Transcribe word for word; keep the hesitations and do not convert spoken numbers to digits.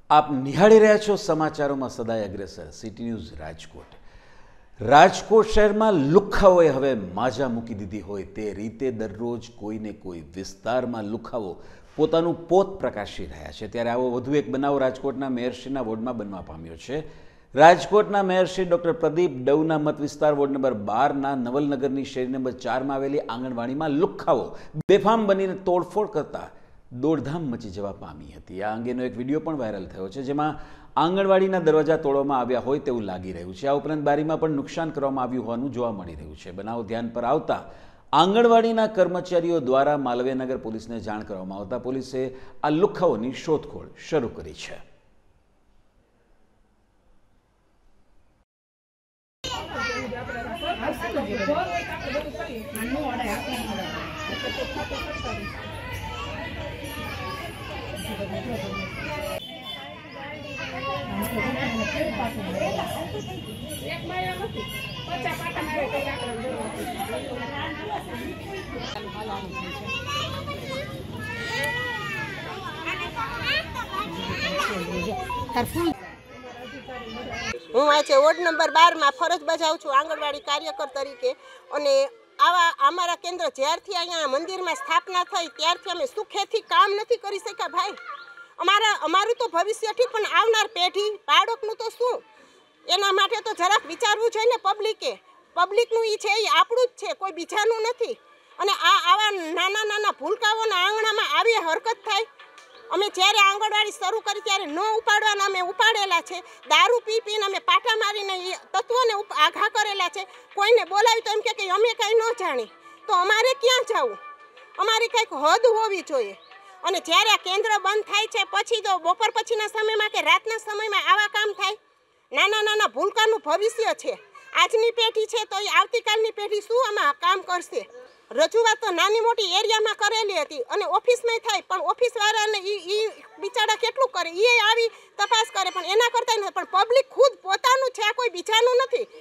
આપ નિહાળી રહ્યા છો સમાચારોમાં સદાય અગ્રેસર સિટી ન્યૂઝ રાજકોટ. રાજકોટ શહેરમાં લુખ્ખાઓએ હવે માજા મૂકી દીધી હોય તે રીતે દરરોજ કોઈને કોઈ વિસ્તારમાં લુખ્ખાઓ પોતાનું પોત પ્રકાશી રહ્યા છે. ત્યારે આવો વધુ એક બનાવ રાજકોટના મેયરશ્રીના વોર્ડમાં બનવા પામ્યો છે. રાજકોટના મેયરશ્રી ડોક્ટર પ્રદીપ ડવના મત વિસ્તાર વોર્ડ નંબર બારના નવલનગરની શેરી નંબર ચારમાં આવેલી આંગણવાડીમાં લુખ્ખાઓ બેફામ બનીને તોડફોડ કરતા દોડધામ મચી જવા પામી હતી. આ અંગેનો એક વિડીયો પણ વાયરલ થયો છે, જેમાં આંગણવાડીના દરવાજા તોડવામાં આવ્યા હોય તેવું લાગી રહ્યું છે. આ ઉપરાંત બારીમાં પણ નુકસાન કરવામાં આવ્યું હોવાનું જોવા મળી રહ્યું છે. બનાવ ધ્યાન પર આવતા આંગણવાડીના કર્મચારીઓ દ્વારા માલવીયનગર પોલીસને જાણ કરવામાં આવતા પોલીસે આ લુખ્ખાઓની શોધખોળ શરૂ કરી છે. હું આજે વોર્ડ નંબર બાર માં ફરજ બજાવું છું આંગણવાડી કાર્યકર તરીકે. અને આવા અમારા કેન્દ્ર જ્યારથી અહીંયા મંદિરમાં સ્થાપના થઈ ત્યારથી અમે સુખેથી કામ નથી કરી શક્યા ભાઈ. અમારા અમારું તો ભવિષ્ય ઠીક, પણ આવનાર પેઢી બાળકનું તો શું, એના માટે તો જરાક વિચારવું જોઈએ ને પબ્લિકે. પબ્લિકનું એ છે એ આપણું જ છે, કોઈ બીજાનું નથી. અને આ આવા નાના નાના ભૂલકાઓના આંગણામાં આવી હરકત થાય. અમે જ્યારે આંગણવાડી શરૂ કરી ત્યારે ન ઉપાડવાના અમે ઉપાડેલા છે. દારૂ પી પીને અમે પાટા મારીને એ તત્વોને આઘા કરેલા છે. કોઈને બોલાવી તો એમ કે અમે કાંઈ ન જાણી, તો અમારે ક્યાં જવું? અમારી કંઈક હદ હોવી જોઈએ. અને જ્યારે આ કેન્દ્ર બંધ થાય છે પછી તો બપોર પછીના સમયમાં કે રાતના સમયમાં આવા કામ થાય. નાના નાના ભૂલકાનું ભવિષ્ય છે. આજની પેઢી છે તો એ આવતીકાલની પેઢી શું આમાં કામ કરશે? રજૂઆત તો નાની મોટી એરિયામાં કરેલી હતી અને ઓફિસમાં થાય, પણ ઓફિસવાળાને એ એ બિચારા કેટલું કરે, એ આવી તપાસ કરે, પણ એના કરતાં નથી. પણ પબ્લિક ખુદ પોતાનું છે, આ કોઈ બીજાનું નથી.